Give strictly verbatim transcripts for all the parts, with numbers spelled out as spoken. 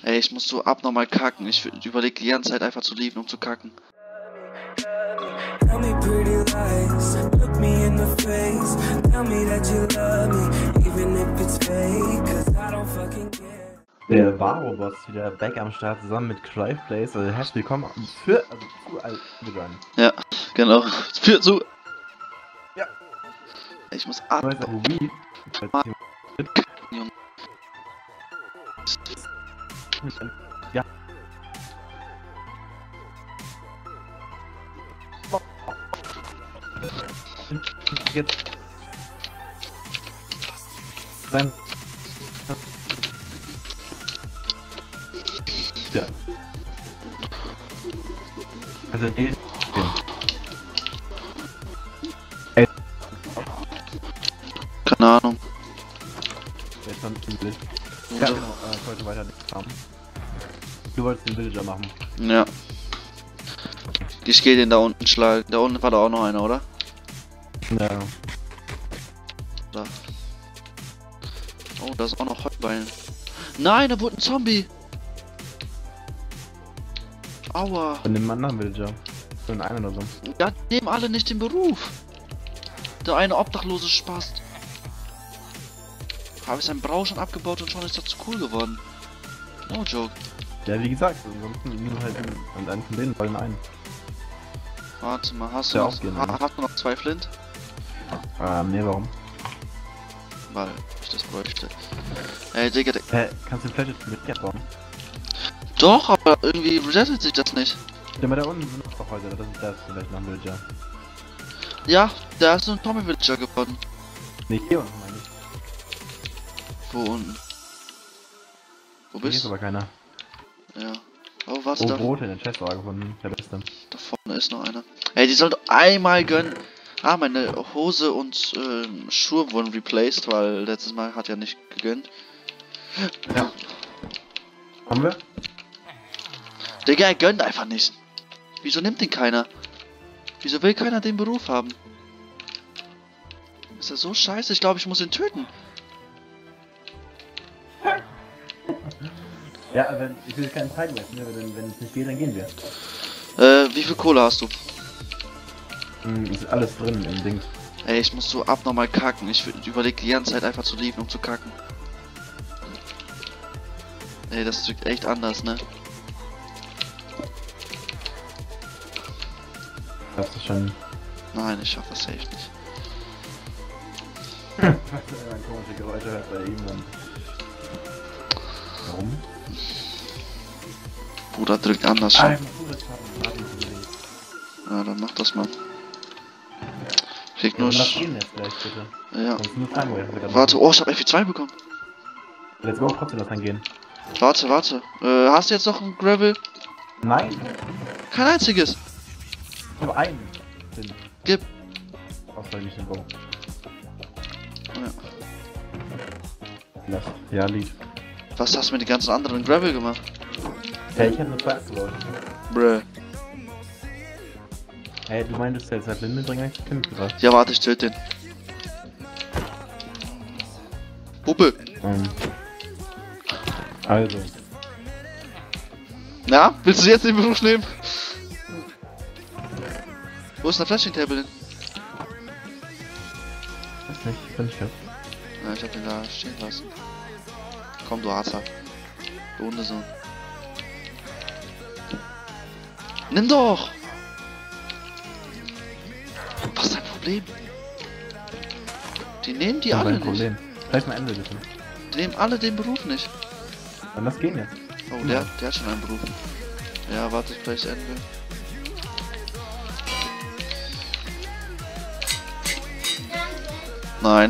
Ey, ich muss so abnormal kacken. Ich überlege die ganze Zeit einfach zu lieben, um zu kacken. Tell me pretty lies, look me in the face. Tell me that you love me, even if it's fake, cause I don't fucking care. Der Varo-Boss wieder back am Start zusammen mit Cryplays. Also herzlich willkommen für, also zu Albion. Ja, genau. Für zu. Ja. Ich muss ab. Neues Ruby. Junge. Ja. Jetzt. Sein. Ja. Also die. Ey. Keine Ahnung. Der ist schon ziemlich. Ja, genau. Äh, ich wollte weiter nichts haben. Du wolltest den Villager machen. Ja. Ich gehe den da unten schlagen. Da unten war da auch noch einer, oder? Ja. Da. Oh, da ist auch noch Hotbein. Nein, da wurde ein Zombie. Aua. Von dem anderen Villager. Von einem oder so. Ja, die nehmen alle nicht den Beruf. Der eine obdachlose Spast. Habe ich seinen Brau schon abgebaut und schon ist das cool geworden. No joke. Ja, wie gesagt, ansonsten nur halt einen, und einen von denen wollen einen. Warte mal, hast du, Ja, noch, auch gehen, ha, ne? hast du noch zwei Flint? Ähm, nee, warum? Weil ich das bräuchte. Ey, Digga, Digga. Hä, kannst du vielleicht jetzt mit mir bauen? Doch, aber irgendwie resettet sich das nicht. Ja, aber da unten sind noch heute, das ist das vielleicht noch ein Villager. Ja, da ist so ein Tommy Villager geworden. Nee, hier unten meine ich. Wo unten? Wo Hier bist ist du? aber keiner. Ja. Oh, was Oh, da? Brot in der Chest war gefunden, der beste. Da vorne ist noch einer. Ey, die soll doch einmal gönnen. Ah, meine Hose und äh, Schuhe wurden replaced, weil letztes Mal hat ja nicht gegönnt. Ja. Haben wir? Digga, er gönnt einfach nicht. Wieso nimmt den keiner? Wieso will keiner den Beruf haben? Ist er so scheiße? Ich glaube, ich muss ihn töten. Ja, aber ich will keine Zeit lassen, ne? wenn, wenn es nicht geht, dann gehen wir. Äh, wie viel Kohle hast du? Hm, ist alles drin im Ding. Ey, ich muss so abnormal kacken. Ich überlege die ganze Zeit einfach zu lieben, um zu kacken. Ey, das wirkt echt anders, ne? Das ist schon... Nein, ich schaff das safe nicht. Was man komische Geräusche hört bei ihm dann. Warum? Bruder drückt anders Ah, schon. ich muss das haben. Warte mal unbedingt. Ja, dann mach das mal. Krieg Ja, nur dann lass Sch... gehen jetzt gleich, bitte. Ja. Sonst nur Time Wave. Warte, oh, ich hab F zwei bekommen. Let's go, trotzdem das angehen. Warte, warte. Äh, hast du jetzt noch ein Gravel? Nein! Kein einziges. Ich hab einen. Den. Gib. Außer nicht den Baum. Ja. Lass. Ja, lieb. Was hast du mit den ganzen anderen Gravel gemacht? Hey, ich hab nur zwei abgebaut. Bruh. Hey, du meintest jetzt halt Lindenbringer nicht mitgebracht. Ja, warte, ich töte den. Puppe. Ähm. Also. Na, willst du jetzt den Beruf nehmen? Wo ist der Flashing Table hin? Weiß nicht, ich bin nicht fest. Ja, ich hab den da stehen lassen. Komm, du Arzer. Du Hundesohn. Nimm doch! Was ist dein Problem? Die nehmen die Das ist alle ein nicht. Problem. Vielleicht mal Ende bitte. Die nehmen alle den Beruf nicht. Dann lass gehen jetzt. Oh, der, der hat schon einen Beruf. Ja, warte, ich gleich Ende. Nein.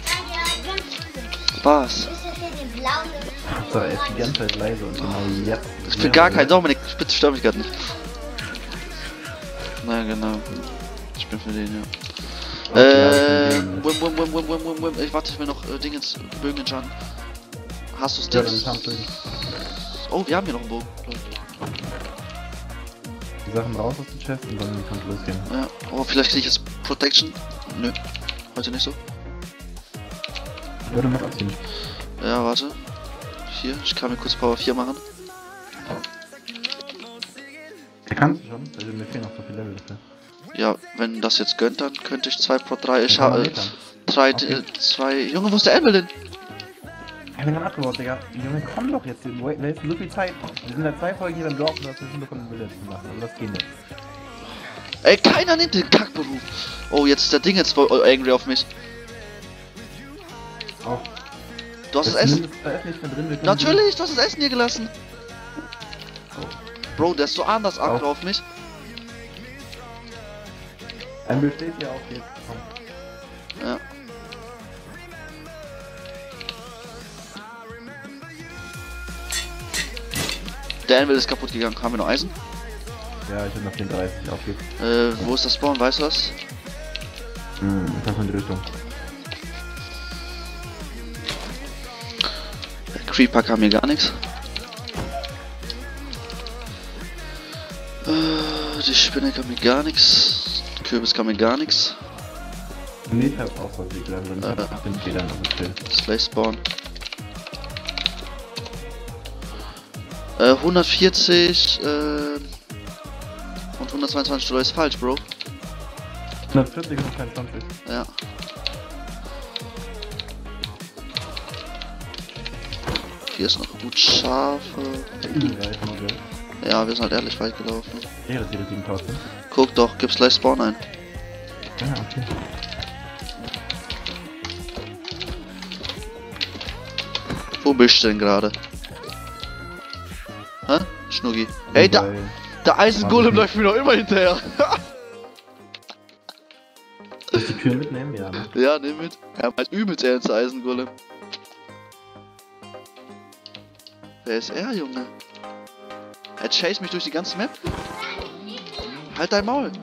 Was? So, er ist die ganze Zeit leise und genau jetzt. Ich bin gar kein Dominik, bitte stör mich gerade nicht. Na genau. Ich bin für den, ja. Okay, Äh, ja, wim, wim, wim, wim, wim, wim, wim. Ich warte, ich will noch äh, Dingens, Bögen entscheiden. Hast du Ja, dann Sticks? kannst du Oh, wir haben hier noch einen Bogen. die Sachen raus aus dem Chest und dann kannst du losgehen. Ja, oh, vielleicht kriege ich jetzt Protection. Nö, heute nicht so. Würde mal abziehen. Ja, warte. Hier, ich kann mir kurz Power vier machen. Kannst du schon? Also mir fehlen noch so viele Level dafür. Ja, wenn das jetzt gönnt, dann könnte ich zwei pro drei. Ich Kann man habe metern. drei, Okay. äh, zwei. Junge, wo ist der Evelyn? Ich bin gerade abgebaut, Digga. Junge, komm doch jetzt. Du hast so viel Zeit. Wir sind seit zwei Folgen hier beim Dorf und du hast eine Stunde von den Village zu machen. Also das geht nicht. Ey, keiner nimmt den Kackberuf. Oh, jetzt ist der Ding jetzt voll angry auf mich. Auch. Du hast das Jetzt Essen. nimm Da ist nichts mehr drin. Wir können Natürlich, du hast das Essen hier gelassen. Oh. Bro, der ist so anders Auch. aggro auf mich. Ein Bild steht hier auch jetzt. Komm. Ja. Der Anvil ist kaputt gegangen. Haben wir noch Eisen? Ja, ich hab noch vierunddreißig aufgeht. Äh, wo ist das Spawn? Weißt du das? Hm, ich kann in die Richtung. Der Creeper kam mir gar nichts. Äh, die Spinne kam mir gar nichts. Der Kürbis kam mir gar nichts. Nee, ich hab auch was wie bleiben drin. Ich Äh. hab den Federn auf dem Schild. Slash Spawn. Äh, hundertvierzig äh, und hundertzweiundzwanzig Dollar ist falsch, Bro. hundertvierzig und zweiundzwanzig. Ja. Hier ist noch gut Schafe. Überall von dir. Ja, wir sind halt ehrlich weit gelaufen. Ja, das ist die siebentausend. Guck doch, gib Slash Spawn ein. Ja, okay. Wo bist du denn gerade? Hä? Schnuggi. Ey, da, Bei- der Eisengolem läuft mir noch immer hinterher. Willst du die Kühe mitnehmen? Ja, ne? Ja, nimm mit. Er meint übelst ernst, der Eisengolem. Wer ist er, Junge? Er chase mich durch die ganze Map. Halt dein Maul.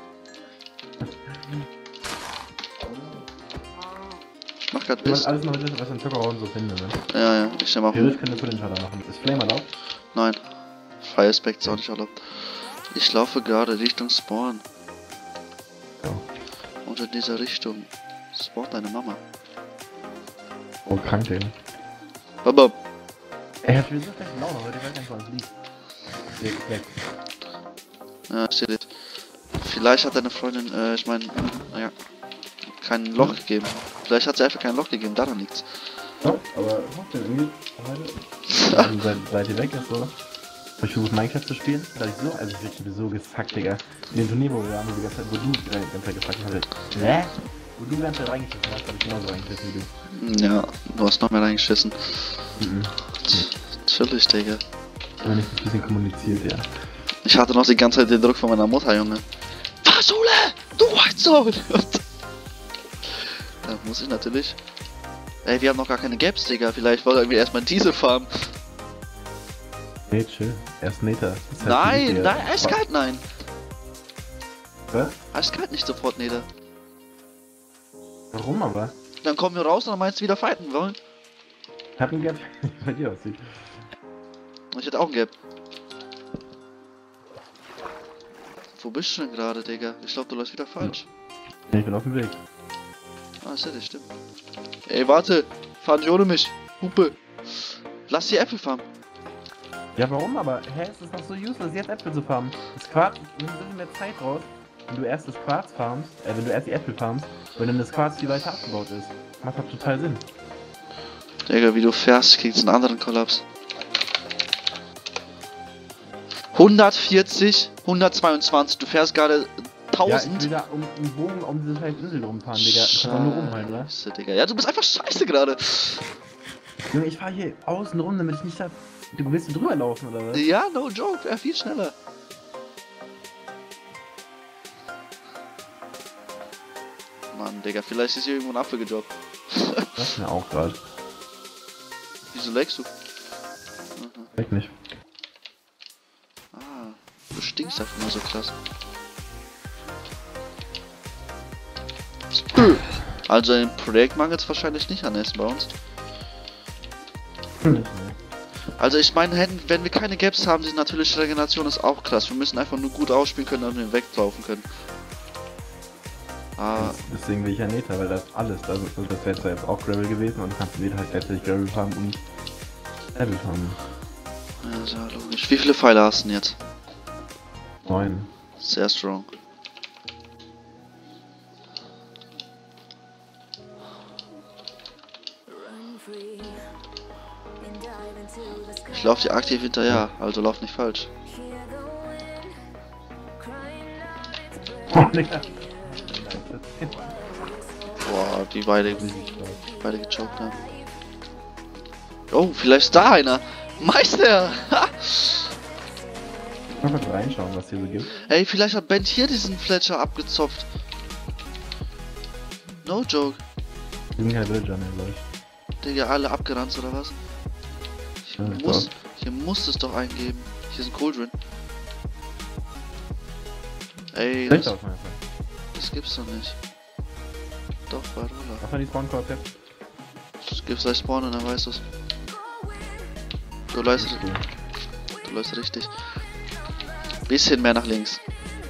Ich mach grad Du machst Biss. alles noch mit, was ich in Zuckerraum so finde, ne? Ja, ja, ich nehme auch. Theoretisch können wir für den Shutter machen. Ist Flame erlaubt? Nein. Fire Aspect ist auch nicht erlaubt. Ich laufe gerade Richtung Spawn. Ja. Und in dieser Richtung spawnt deine Mama. Oh, krank, Digga. Baba. Ey, ich will so schlecht Laune, aber ich weiß nicht, wo es liegt. Weg, weg. Ja, steht jetzt. Vielleicht hat deine Freundin, äh, ich meine, naja, kein Loch gegeben. Vielleicht hat sie einfach kein Loch gegeben, daran liegt's. Ja, aber trotzdem irgendwie. Also seit, seit ihr weg ist, so. Hab ich versucht Minecraft zu spielen. Da hab ich so, also ich bin so gefuckt, Digga. In dem Turnier, wo wir waren, die ganze Zeit, wo du die ganze Zeit gefuckt hast. Hä? Wo du die ganze Zeit reingeschissen hast, hab ich genauso reingeschissen wie du. Ja, du hast noch mehr reingeschissen. Mhm. Chillig, Digga. Aber nicht ein bisschen kommuniziert, ja. Ich hatte noch die ganze Zeit den Druck von meiner Mutter, Junge. Fahrschule! Du Whitesoul! Da muss ich natürlich... Ey, wir haben noch gar keine Gaps, Digga. Vielleicht wollen wir erstmal diese farmen. Nee, chill. Erst Nether. Das heißt, Nein, die- die- nein, eiskalt nein. Was? Eiskalt nicht sofort, Nether. Warum aber? Dann kommen wir raus und dann meinst du wieder fighten wollen. Ich hab ihn gern, wie bei dir aussieht. Ich hätte auch ein Gap. Wo bist du denn gerade, Digga? Ich glaube, du läufst wieder falsch. Ich bin auf dem Weg. Ah, das hätte ich, stimmt. Ey, warte! Fahr nicht ohne mich! Hupe! Lass die Äpfel farmen! Ja, warum aber? Hä, es ist doch so useless, jetzt Äpfel zu farmen. Das Quarz, nimm ein bisschen mehr Zeit raus, wenn du erst das Quarz farmst, äh, wenn du erst die Äpfel farmst, weil dann das Quarz viel weiter abgebaut ist. Macht doch total Sinn. Digga, wie du fährst, kriegst einen anderen Kollaps. hundertvierzig, hundertzweiundzwanzig, du fährst gerade Ja, ich tausend. will da um einen Bogen um diese scheiß Insel rumfahren, Digga. Du kannst doch nur rumhalten, oder? Scheiße, Digga. Ja, du bist einfach scheiße gerade. Junge, ich fahr hier außen rum, damit ich nicht da... Du willst drüber laufen, oder was? Ja, no joke, wäre viel schneller. Mann, Digga, vielleicht ist hier irgendwo ein Apfel gedroppt. Das ist mir auch gerade. Wieso legst du? Weg nicht. Ah, du stinkst einfach nur so krass. Also im Projekt mangelt es wahrscheinlich nicht an Essen bei uns. Hm. Also ich meine, hätten- wenn wir keine Gaps haben, die natürliche Regeneration ist auch krass. Wir müssen einfach nur gut ausspielen können, damit wir weglaufen können. Ah, Deswegen will ich ja Nether, weil das alles, also das wäre zwar jetzt auch Gravel gewesen und du kannst wieder halt gleichzeitig Gravel farmen und Level farmen. ja, ist ja logisch. Wie viele Pfeile hast du denn jetzt? neun. Sehr strong. Ich laufe dir aktiv hinterher, also lauf nicht falsch. Oh, Digga. Boah, die beide, beide gechoked haben. Oh, vielleicht ist da einer. Meister! Mal kurz reinschauen, was hier so gibt. Ey, vielleicht hat Ben hier diesen Fletcher abgezopft. No joke. Hier sind keine Villager mehr, glaube ich. Digga, alle abgerannt oder was? Ja, Hier ich muss, glaub. hier muss es doch eingeben. Hier ist ein Cauldron. Ey, Schlecht das, aus, mein Freund. das gibt's doch nicht. Doch, bei Roller. Mach mal die Spawn-Corp jetzt. Das gibt's gleich spawnen, dann weißt du's. Du läufst, Okay. du läufst richtig. Bisschen mehr nach links.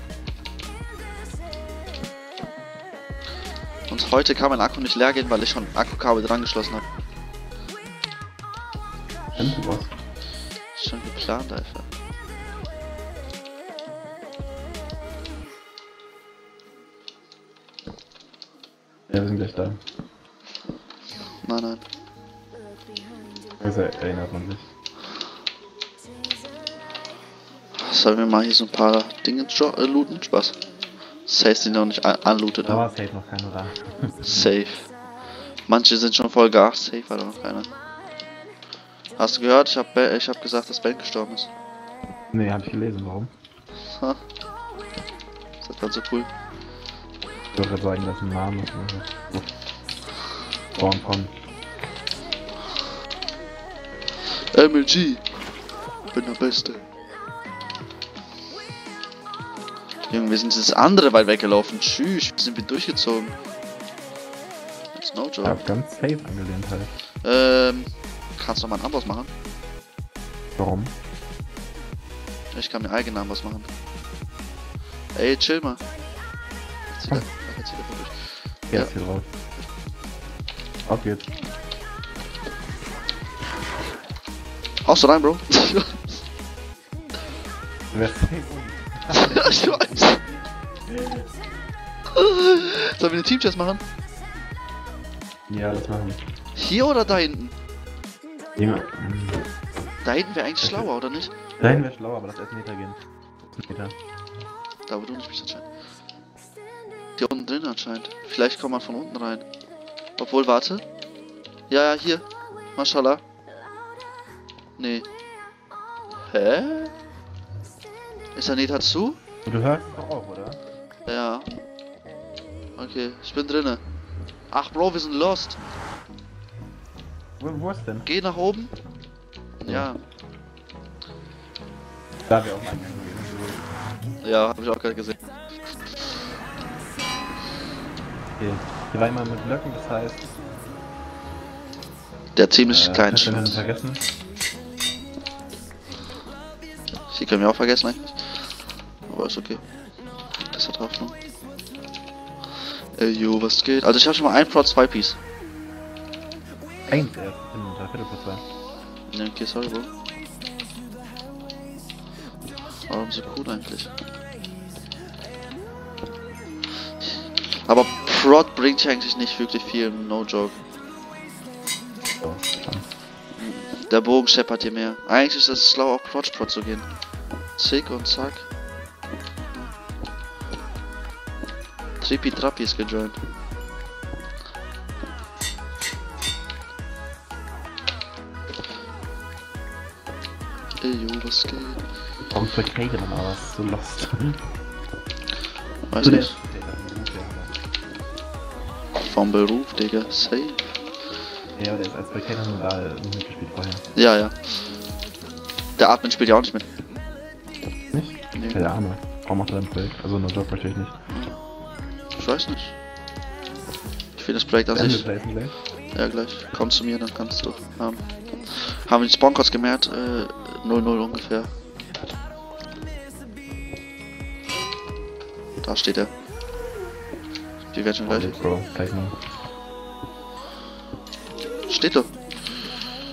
Und heute kann mein Akku nicht leer gehen, weil ich schon Akkukabel dran geschlossen habe. Stimmt, du was? Schon geplant einfach. Ja, wir sind gleich da. Nein, nein. Also erinnert man sich. Sollen wir mal hier so ein paar Dinge äh, looten? Spaß. Safe sind noch nicht unlootet. Da war safe noch keiner da. Safe. Manche sind schon voll gar. Safe war da noch keiner. Hast du gehört? Ich hab, ich hab gesagt, dass Ben gestorben ist. Nee, hab ich gelesen, warum? Ha. Das ist dann so cool. Ich würde sagen, dass ein Name ist. So. Spawn von. M L G. Bin der Beste. Junge, wir sind das andere weit weggelaufen. Tschüss, sind wir durchgezogen. That's no Ich joke. hab ganz safe angelehnt halt. Ähm, kannst du mal einen Amboss machen? Warum? Ich kann mir eigenen Amboss machen. Ey, chill mal. Jetzt wieder, ach, jetzt wieder von durch. Ja, Ja. ist hier drauf. Auf geht's. Haust du rein, Bro? Du wärst safe unten. Ich weiß. Sollen wir eine Team-Chest machen? Ja, das machen wir. Hier oder da hinten? Junge. Da hinten wäre eigentlich schlauer, oder nicht? Dahin wäre schlauer, aber lass erst Meter gehen. Meter. Da wo du nicht bist anscheinend. Hier unten drin anscheinend. Vielleicht kommt man von unten rein. Obwohl, warte. Ja, ja, hier. Mashallah. Nee. Hä? Ist der Neta zu? Und du hörst es doch auch, oder? Ja. Okay, ich bin drinne. Ach, Bro, wir sind lost. Wo, wo ist denn? Geh nach oben. Ja. Da wäre auch ein Eingang gewesen. Ja, hab ich auch gerade gesehen. Okay. Hier war immer mit Blöcken, das heißt. Der ziemlich äh, klein das haben wir Schuss. vergessen. Die können wir auch vergessen eigentlich. Aber ist okay. Das hat Hoffnung. Ey, yo, was geht? Also ich habe schon mal ein Pro zwei Piece. Eins erst. Ich bin drei Viertel vor zwei. Ne, okay, sorry, Bro. Warum so cool eigentlich? Aber Prod bringt ja eigentlich nicht wirklich viel, no joke. So, schon. Der Bogen scheppert dir mehr. Eigentlich ist es schlau, auf Prod Prod zu gehen. Zick und zack. Trippi Trappi ist gejoint. Ey, yo, was geht? Warum für Kate dann aber was so lost? Weiß So, der- nicht. der- der- der- Vom Beruf, Digga. Safe. Ja, aber der ist als bei Kate nur da mitgespielt vorher. Ja, ja. Der Admin spielt ja auch nicht mit. Nicht? Nee. Der Arme. Warum macht er ein Projekt? Also nur Job verstehe ich nicht. Ich weiß nicht. Ich finde das Projekt an Ende sich. placen gleich. Ja, gleich. Komm zu mir, dann kannst du haben. Haben wir die Spawncodes gemerkt? Äh, null null ungefähr. Da steht er. Die werden schon gleich. Okay, Bro, gleich mal. Steht doch.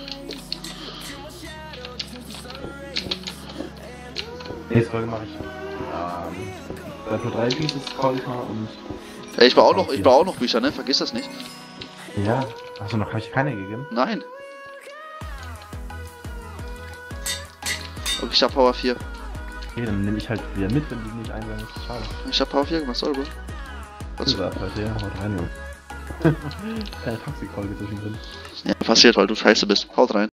Nächste Folge mache ich Ähm, Battle drei Pieces call ich mal und... Ey, ich brauche auch noch, ich brauche auch noch Bücher, ne? Vergiss das nicht. Ja, achso, noch habe ich keine gegeben? Nein. Okay, ich hab Power vier. Okay, dann nehme ich halt wieder mit, wenn die nicht einsammeln, ist schade. Ich hab Power vier gemacht, sorry, Bro. Was ist das heute? Ja, haut rein, Junge. Keine Toxic-Folge zwischendrin. Ja, passiert, weil du scheiße bist. Haut rein.